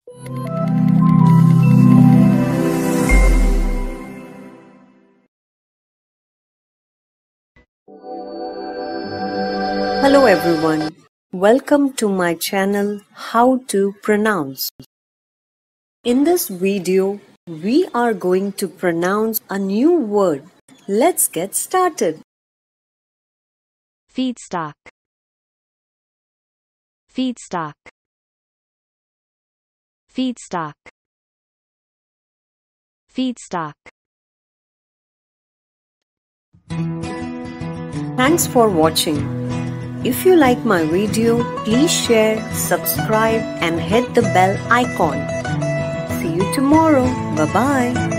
Hello everyone, welcome to my channel How to Pronounce. In this video, we are going to pronounce a new word. Let's get started. Feedstock. Feedstock. Feedstock. Feedstock. Thanks for watching. If you like my video, please share, subscribe and hit the bell icon. See you tomorrow. Bye-bye.